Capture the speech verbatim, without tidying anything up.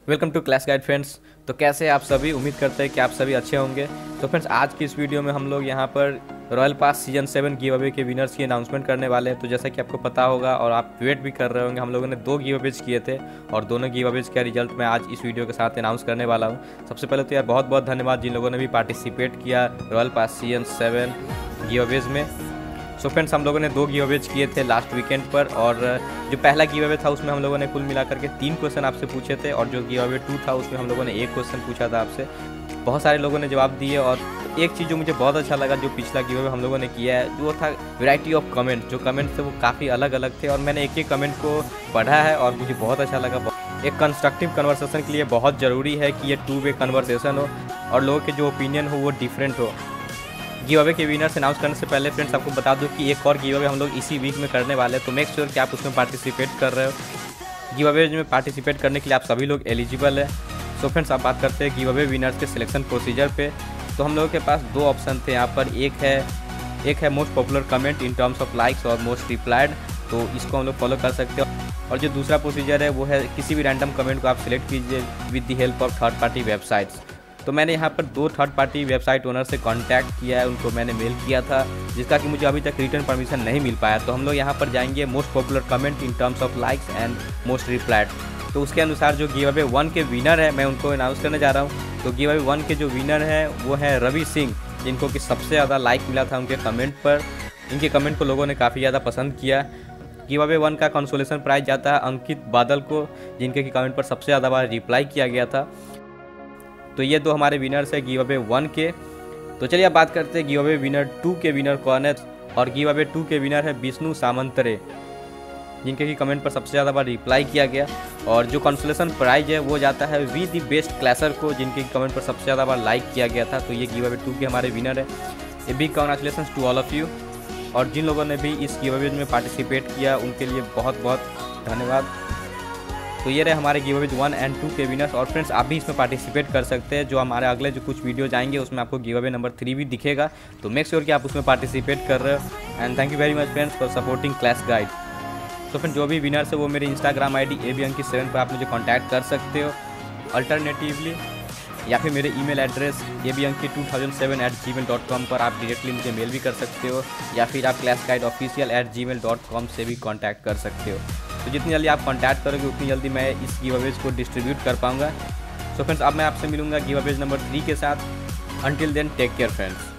Welcome to Class Guide friends. तो कैसे हैं आप सभी? उम्मीद करते हैं कि आप सभी अच्छे होंगे। तो फ्रेंड्स, आज की इस वीडियो में हम लोग यहाँ पर royal pass season seven giveaway के विनर्स की अनाउंसमेंट करने वाले हैं। तो जैसा कि आपको पता होगा और आप वेट भी कर रहे होंगे, हम लोगों ने दो गिव अवेज किए थे और दोनों गिव अवेज का रिजल्ट मैं आज इस वीडियो के साथ अनाउंस करने वाला हूँ। सबसे पहले तो यार बहुत बहुत धन्यवाद जिन लोगों ने भी पार्टिसिपेट किया royal pass season seven giveaways में। सो फ्रेंड्स, हम लोगों ने दो गिव अवेज किए थे लास्ट वीकेंड पर, और जो पहला गिव अवे था उसमें हम लोगों ने कुल मिलाकर के तीन क्वेश्चन आपसे पूछे थे, और जो गिव अवे टू था उसमें हम लोगों ने एक क्वेश्चन पूछा था आपसे। बहुत सारे लोगों ने जवाब दिए, और एक चीज़ जो मुझे बहुत अच्छा लगा जो पिछला गिव अवे हम लोगों ने किया है, जो था वैरायटी ऑफ कमेंट। जो कमेंट थे वो काफ़ी अलग अलग थे, और मैंने एक एक कमेंट को पढ़ा है और मुझे बहुत अच्छा लगा। एक कंस्ट्रक्टिव कन्वर्सेशन के लिए बहुत ज़रूरी है कि ये टू वे कन्वर्सेशन हो और लोगों के जो ओपिनियन हो वो डिफरेंट हो। गिव अवे के विनर्स अनाउंस करने से पहले फ्रेंड्स आपको बता दूं कि एक और गिव अवे हम लोग इसी वीक में करने वाले हैं, तो मेक श्योर कि आप उसमें पार्टिसिपेट कर रहे हो। गिव अवे में पार्टिसिपेट करने के लिए आप सभी लोग एलिजिबल है। सो फ्रेंड्स, आप बात करते हैं गिव अवे विनर्स के सिलेक्शन प्रोसीजर पे। तो हम लोगों के पास दो ऑप्शन थे यहाँ पर। एक है एक है most popular comment in terms of likes और मोस्ट रिप्लाइड, तो इसको हम लोग फॉलो कर सकते हो। और जो दूसरा प्रोसीजर है वो है किसी भी रैंडम कमेंट को आप सिलेक्ट कीजिए with the help of third party websites. तो मैंने यहाँ पर दो थर्ड पार्टी वेबसाइट ओनर से कांटेक्ट किया है, उनको मैंने मेल किया था, जिसका कि मुझे अभी तक रिटर्न परमिशन नहीं मिल पाया। तो हम लोग यहाँ पर जाएंगे most popular comment in terms of likes and most replied. तो उसके अनुसार जो गिव अवे वन के विनर है मैं उनको अनाउंस करने जा रहा हूँ। तो गिव अवे वन के जो विनर है वो है रवि सिंह, जिनको कि सबसे ज़्यादा लाइक मिला था उनके कमेंट पर। इनके कमेंट को लोगों ने काफ़ी ज़्यादा पसंद किया। गिव अवे वन का कंसोलेशन प्राइज जाता है अंकित बादल को, जिनके कि कमेंट पर सबसे ज़्यादा बार रिप्लाई किया गया था। तो ये दो हमारे विनर्स है गिव अवे वन के। तो चलिए अब बात करते हैं गिव अवे विनर टू के विनर कौन है। और गिव अवे टू के विनर है विष्णु सामंतरे, जिनके की कमेंट पर सबसे ज़्यादा बार रिप्लाई किया गया। और जो कंसोलेशन प्राइज है वो जाता है वी दी बेस्ट क्लैसर को, जिनके कमेंट पर सबसे ज़्यादा बार लाइक किया गया था। तो ये गिव अवे टू के हमारे विनर है। A big congratulation to all of you. और जिन लोगों ने भी इस गिव अवे में पार्टिसिपेट किया उनके लिए बहुत बहुत धन्यवाद। तो ये रहे हमारे giveaways one and two के विनर्स। और फ्रेंड्स, आप भी इसमें पार्टिसिपेट कर सकते हैं। जो हमारे अगले जो कुछ वीडियो जाएंगे उसमें आपको गिव अवे नंबर थ्री भी दिखेगा। तो मेक श्योर कि आप उसमें पार्टिसिपेट कर रहे हो। And thank you very much friends for supporting Class Guide. तो फ्रेंड, जो भी विनर्स है वो मेरे Instagram I D A B Ankit seven पर आप मुझे कॉन्टैक्ट कर सकते हो, अल्टरनेटिवली या फिर मेरे email address A B Ankit two thousand seven at Gmail dot com पर आप डायरेक्टली मुझे मेल भी कर सकते हो, या फिर आप Class Guide official at Gmail dot com से भी कॉन्टैक्ट कर सकते हो। तो जितनी जल्दी आप कॉन्टैक्ट करोगे उतनी जल्दी मैं इस गिव अवेज को डिस्ट्रीब्यूट कर पाऊंगा। सो फ्रेंड्स, अब मैं आपसे मिलूंगा गिव अवेज नंबर थ्री के साथ। Until then take care friends.